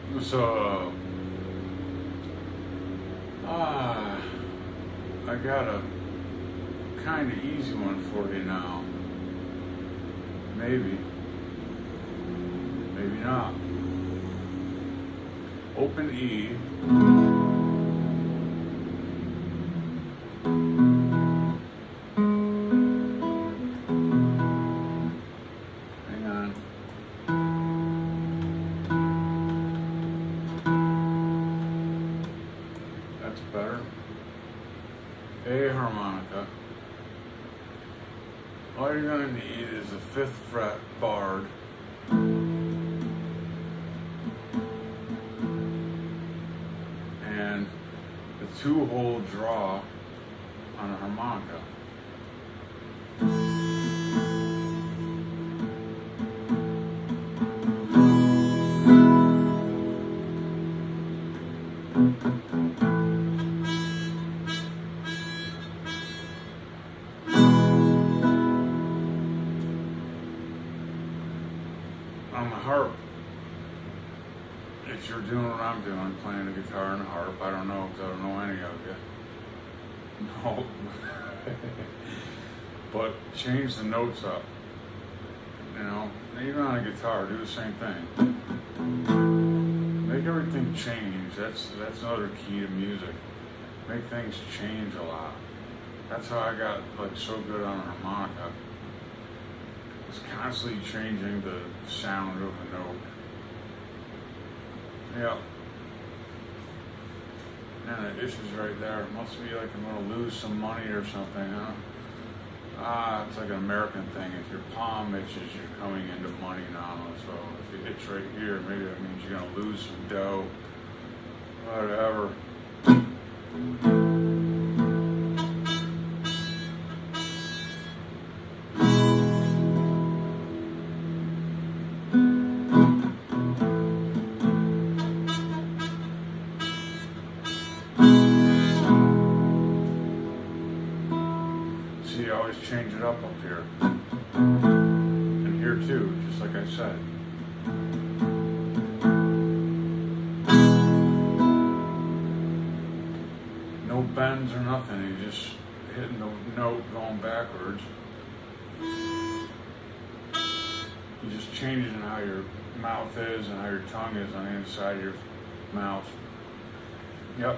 So, I got a kind of easy one for you now. Maybe. Maybe not. Open E. Hang on. That's better. A harmonica. All you're going to need is a 5th fret barred. And the 2-hole draw on a harmonica. On the harp, if you're doing what I'm doing, playing the guitar and the harp, I don't know because I don't know any of you. No. But change the notes up. You know, even on a guitar, do the same thing. Make everything change. That's another key to music. Make things change a lot. That's how I got like so good on a harmonica. It's constantly changing the sound of the note. Yeah. And the issue's right there. It must be like I'm gonna lose some money or something, huh? It's like an American thing. If your palm itches, you're coming into money now. So if you itch right here, maybe that means you're gonna lose some dough. Whatever. See, I always change it up here. And here too, just like I said. No bends or nothing, you're just hitting the note going backwards. You're just changing how your mouth is and how your tongue is on the inside of your mouth. Yep.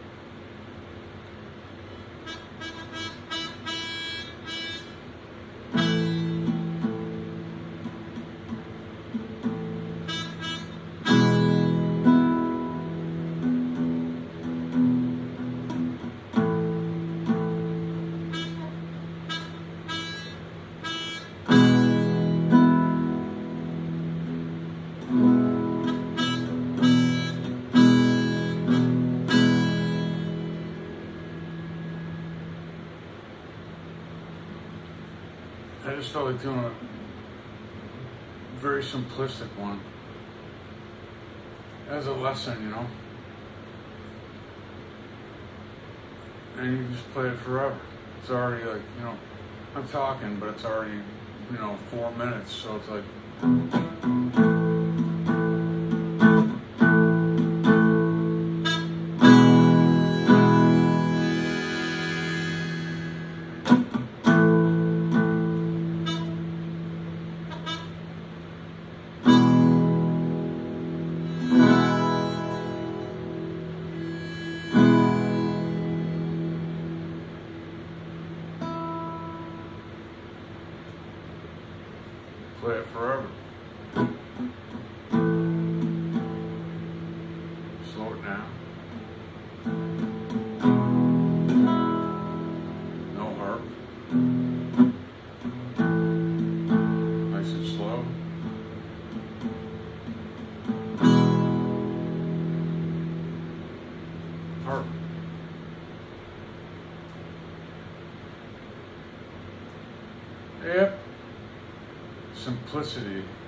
I just felt like doing a very simplistic one as a lesson, you know. And you can just play it forever. It's already like, you know, I'm talking, but it's already, you know, 4 minutes, so it's like. Play it forever. Slow it down. No harp. Nice and slow. Harp. Yep. Simplicity